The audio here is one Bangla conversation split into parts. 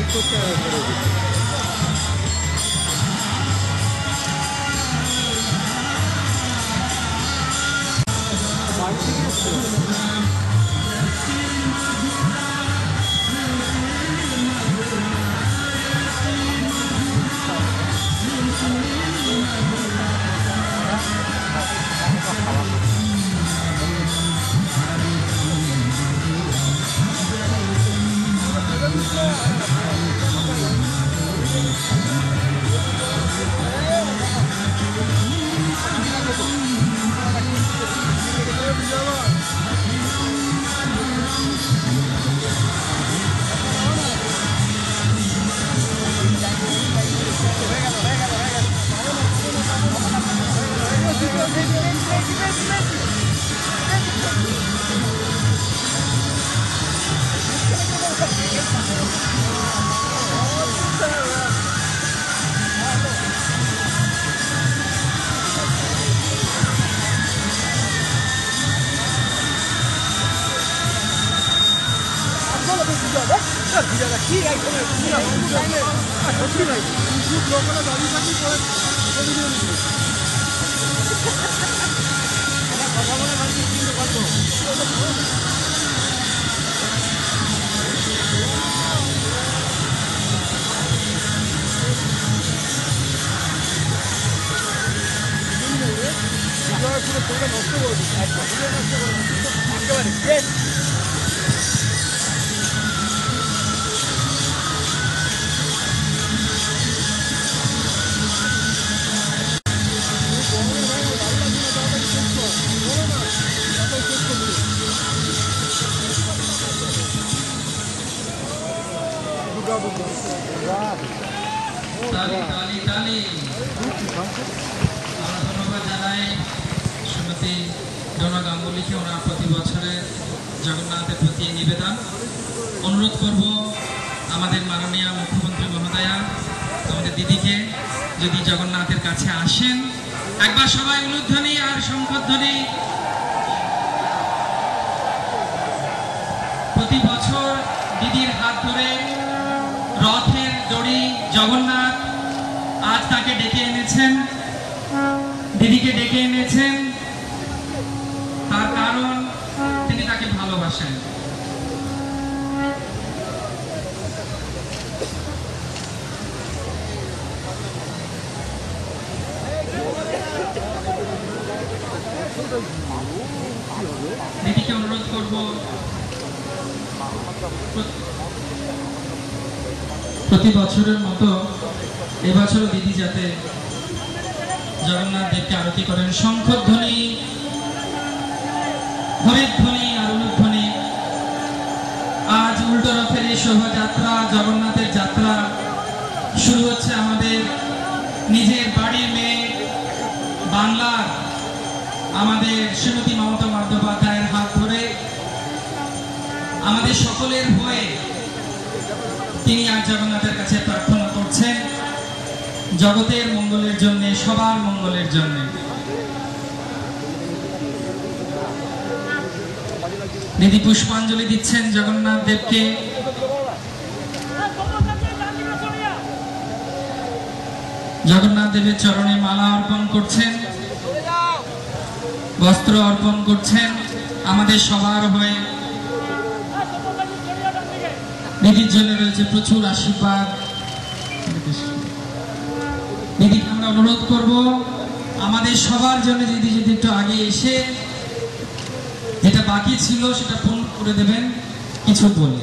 প্রতি বছরের মতো এবছর দিদি যাতে জগন্নাথ দেবকে আরতি করেন শঙ্খধ্বনি হরিধ্বনি আর অনুধ্বনি। আজ উল্টো রথের এই শোভাযাত্রা জগন্নাথের যাত্রা শুরু হচ্ছে আমাদের নিজের বাড়ির মেয়ে বাংলার আমাদের শ্রীমতী মমতা বন্দ্যোপাধ্যায়ের হাত ধরে আমাদের সকলের হয়ে তিনি আজ জগন্নাথের কাছে প্রার্থনা করছেন জগতের মঙ্গলের জন্য, সবার মঙ্গলের জন্য। দিদি পুষ্পাঞ্জলি দিচ্ছেন জগন্নাথ দেবকে। জগন্নাথ দেবের চরণে মালা অর্পণ করছেন, বস্ত্র অর্পণ করছেন আমাদের সবার হয়ে। দিদির জন্য রয়েছে প্রচুর আশীর্বাদ। দিদিকে আমরা অনুরোধ করব আমাদের সবার জন্য দিদি যদি একটু আগে এসে যেটা বাকি ছিল সেটা পূর্ণ করে দেবেন কিছু বলে।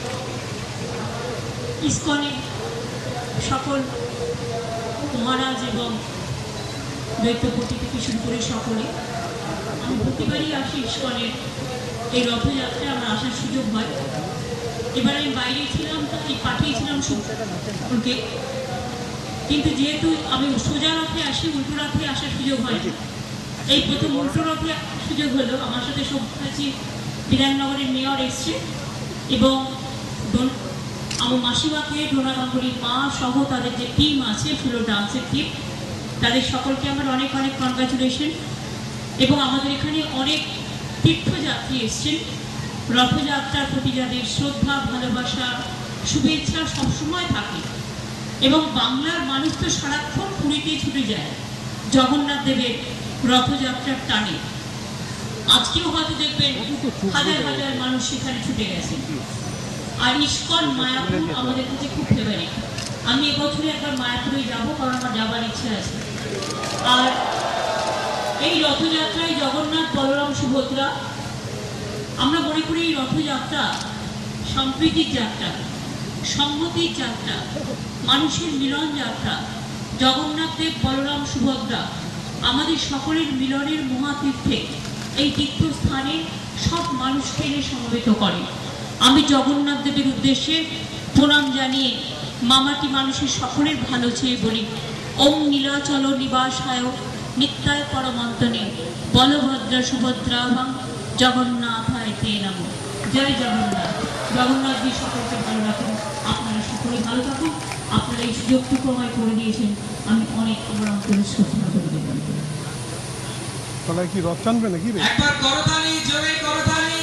ইসকনে সকল মহারাজ এবং দৈত্যপতি থেকে শুরু করে সকলে, আমি প্রতিবারই আসি ইসকনের এই রথযাত্রায় আমার আসার সুযোগ হয়। এবার আমি বাইরে ছিলাম, তাই পাঠিয়েছিলাম সকলকে, কিন্তু যেহেতু আমি সোজা রথে আসি, উল্টো রথে আসার সুযোগ হয়। এই প্রথম উল্টো রথে সুযোগ হলো। আমার সাথে সব্যসাচী বিধাননগরের মেয়র এসছে এবং আমার মাসিমাকে ডোনা গাঙ্গুলির মা সহ তাদের যে টিম আছে, পুরো ডান্সের টিম, তাদের সকলকে আমার অনেক অনেক কনগ্রাচুলেশন। এবং আমাদের এখানে অনেক তীর্থযাত্রী এসছেন। রথযাত্রার প্রতি যাদের শ্রদ্ধা, ভালোবাসা, শুভেচ্ছা সবসময় থাকে এবং বাংলার মানুষ তো সারাক্ষণ পুরীতে ছুটে যায় জগন্নাথ দেবের রথযাত্রার টানে। আজকেও হয়তো দেখবেন হাজার হাজার মানুষ সেখানে ছুটে গেছে। আর ইস্কন মায়াপুর আমাদের কাছে খুব ফেভারিট। আমি এবছরে একবার মায়াপুরে যাব, কারণ আমার যাবার ইচ্ছা আছে। আর এই রথযাত্রায় জগন্নাথ বলরাম সুভদ্রা, আমরা মনে করি এই রথযাত্রা সম্প্রীতির যাত্রা, সংহতির যাত্রা, মানুষের মিলন যাত্রা। জগন্নাথ দেব বলরাম সুভদ্রা আমাদের সকলের মিলনের মহাতীর্থে এই তীর্থস্থানে সব মানুষকে এনে সমবেত করে। আমি জগন্নাথ দেবের উদ্দেশ্যে প্রণাম জানিয়ে মামাটি মানুষের সকলের ভালো চেয়ে বলি, ওম নীলাচল নিবাসায় নিত্যায় পরমন্তনে বলভদ্রা সুভদ্রাভাং জগন্নাথায় তে নমঃ। জয় জগন্নাথ। জগন্নাথজি সকলকে ভালো রাখুন, আপনারা সকলে ভালো থাকুন। আপনারা এই সুযোগটুকু আমায় করে দিয়েছেন, আমি অনেক আমার অন্তরে শ্রদ্ধা করে দেবেন। তাহলে কি রথ টানবে নাকি রে? একবার করতালি, জোরে করতালি।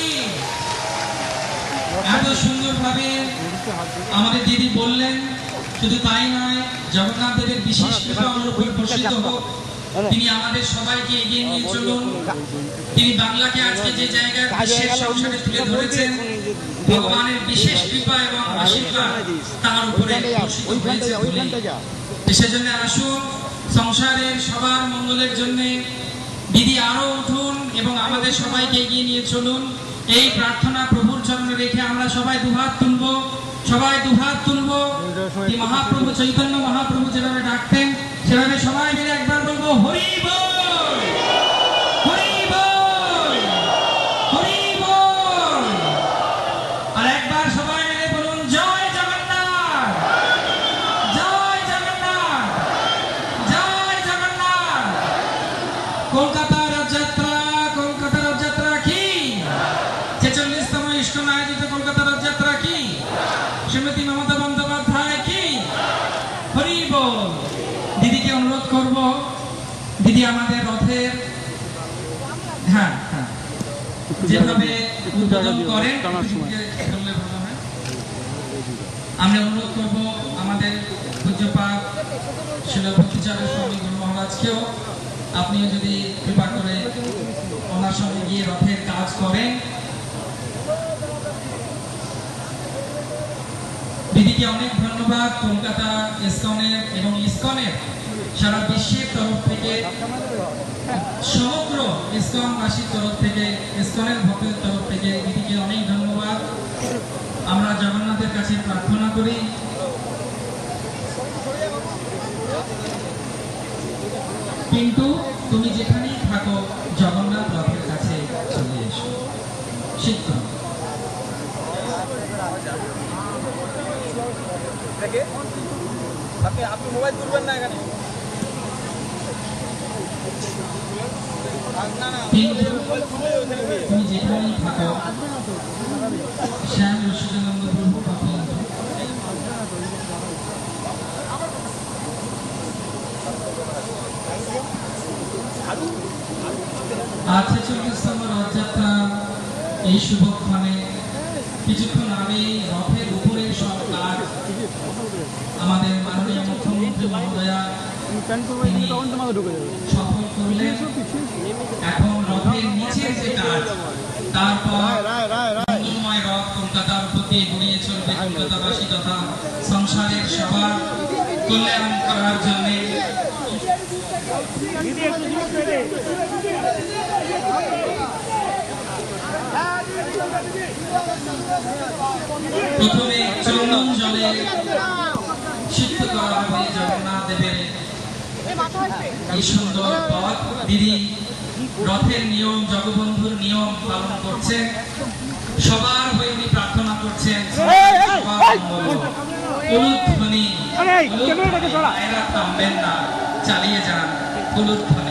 এত সুন্দরভাবে আমাদের দিদি বললেন, শুধু তাই নয়, জগন্নাথ দেবের বিশেষ কৃপা আমাদের উপর বর্ষিত হোক। তিনি আমাদের সবাইকে এগিয়ে নিয়ে চলুন। তিনি বাংলাকে আজকে যে জায়গায় বিশ্বের সংসারে তুলে ধরেছেন, ভগবানের বিশেষ কৃপা এবং আশীর্বাদ তার উপরে বর্ষিত হয়েছে বলে। সেজন্য আসুন, সংসারের সবার মঙ্গলের জন্য দিদি আরো উঠুন এবং আমাদের সবাইকে এগিয়ে নিয়ে চলুন। এই প্রার্থনা প্রভুর চরণে রেখে আমরা সবাই দুহাত তুলব, সবাই দুহাত তুলব। মহাপ্রভু চৈতন্য মহাপ্রভু যেভাবে ডাকতেন সেভাবে সবাই মিলে একবার বলবো, হরি বল, হরি বল, হরি বল। আর একবার সবাই মিলে বলুন, জয় জগন্নাথ, জয় জগন্নাথ, জয় জগন্নাথ। কলকাতা রথযাত্রা, কলকাতা রথযাত্রা কি? 46তম ইস্কন আয়োজিত কলকাতা রথযাত্রা কি? শ্রীমতী মমতা বন্দ্যোপাধ্যায় কি? হরি বল। দিদিকে অনুরোধ করব, দিদি আমাদের রথের হ্যাঁ হ্যাঁ যেভাবে উদ্বোধন করেন বললে ভালো হয়। আমরা অনুরোধ করব আমাদের পূজ্যপাদ শিল ভক্তিচার্য স্বামী গুরু মহারাজকেও, আপনিও যদি কৃপা করে ওনার সঙ্গে গিয়ে রথের কাজ করেন। দিদিকে অনেক ধন্যবাদ। কলকাতা ইস্কনের এবং ইস্কনের সারা বিশ্বের তরফ থেকে, সমগ্র ইস্কনবাসীর তরফ থেকে, ইস্কনের ভক্তের তরফ থেকে দিদিকে অনেক ধন্যবাদ। আমরা জগন্নাথের কাছে প্রার্থনা করি, কিন্তু তুমি যেখানেই থাকো জগন্নাথ রথের কাছে চলে এসো। শিক্ষা আপনি মোবাইল তুলবেন না এখানে। তুমি যেখানেই থাকো শ্যাম রসিকানন্দ প্রভু পাপি। আজ 46তম রথযাত্রা এই শুভক্ষণে কিছুক্ষণ আগে রথের উপরে সব কাজ আমাদের মাননীয় মুখ্যমন্ত্রী মহোদয়া তিনি সফল করলেন। এখন রথের নিচের যে কাজ, তারপর মঙ্গলময় রথ কলকাতার প্রতি গড়িয়ে চলবে কলকাতাবাসী তথা সংসারের সবার কল্যাণ করার জন্য। প্রথমে চন্দন জলে সিদ্ধ করা হবে জগন্নাথ দেবের এই সুন্দর পথ। দিদি রথের নিয়ম, জগবন্ধুর নিয়ম পালন করছেন, সবার হয়ে উনি প্রার্থনা করছেন, উলুধ্বনি, এরা থামবেন না, চালিয়ে যান উলুধ্বনি।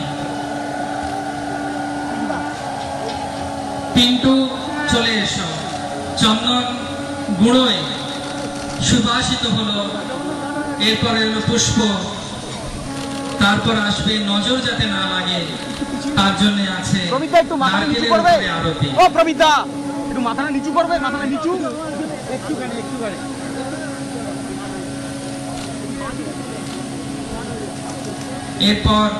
পিন্টু চলে এসো। চন্দন গুঁড়োয় সুবাসিত হলো, এরপরে হলো পুষ্প, তারপর আসবে নজর যাতে না লাগে তার জন্য আছে নারকেলের উপরে আরতি। ও প্রমিতা একটু মাথাটা নিচু করবে, মাথাটা নিচু একটুখানি একটুখানি। এরপর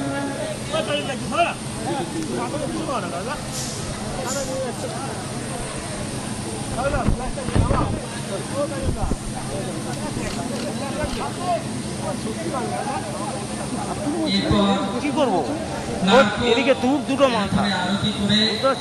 কি করবো এদিকে দুটো মাথা আরতি করে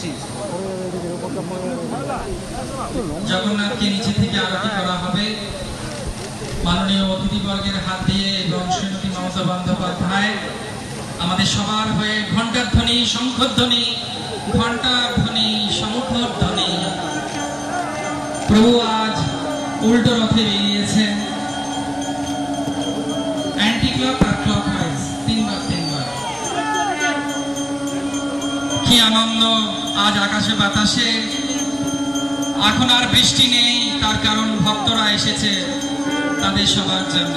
জগন্নাথকে নিচে থেকে আরতি করা হবে মাননীয় অতিথিবর্গের হাত দিয়ে এবং শ্রীমতী মমতা বন্দ্যোপাধ্যায় আমাদের সবার হয়ে ঘণ্টার ধ্বনি, শঙ্খর ধ্বনি, ঘণ্টার ধ্বনি, শঙ্খর ধ্বনি। প্রভু আজ উল্টো রথে বেরিয়েছেন, অ্যান্টি ক্লক আর ক্লক ওয়াইজ, তিনবার। কি আনন্দ আজ আকাশে বাতাসে। এখন আর বৃষ্টি নেই, তার কারণ ভক্তরা এসেছে তাদের সবার জন্য।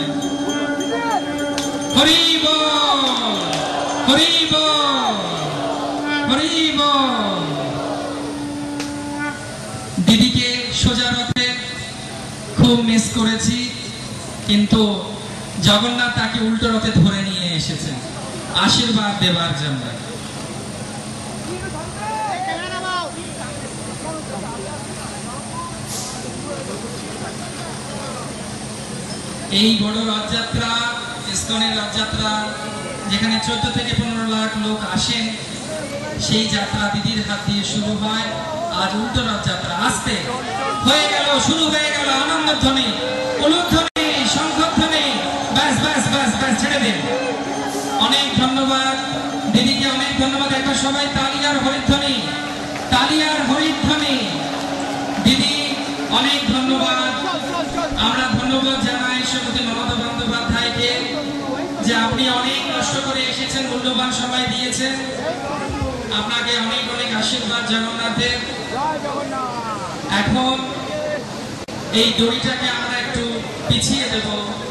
হরি বল, হরি বল, হরি বল। দিদিকে সোজা রথে খুব মিস করেছি, কিন্তু জগন্নাথ তাকে উল্টো রথে ধরে নিয়ে এসেছেন আশীর্বাদ দেবার জন্য। এই বড় রথযাত্রা, ইসকনের রথযাত্রা, যেখানে 14 থেকে 15 লাখ লোক আসেন, সেই যাত্রা দিদির হাত দিয়ে শুরু হয়। আজ উল্টো রথযাত্রা আসতে হয়ে গেল, শুরু হয়ে গেল। আনন্দ ধ্বনি, উলুধ্বনি, শঙ্খধ্বনি, ব্যাস ব্যাস ব্যাস ব্যাস, ছেড়ে দিন। অনেক ধন্যবাদ দিদিকে, অনেক ধন্যবাদ। একবার সবাই তালি আর হরিধ্বনি, তালি আর হরিধ্বনি। দিদি অনেক ধন্যবাদ। আমরা ধন্যবাদ জানাই শ্রীমতী মমতা বন্দ্যোপাধ্যায়কে যে আপনি অনেক কষ্ট করে এসেছেন, মূল্যবান সময় দিয়েছেন। আপনাকে অনেক অনেক আশীর্বাদ জগন্নাথের। এখন এই দড়িটাকে আমরা একটু পিছিয়ে দেব।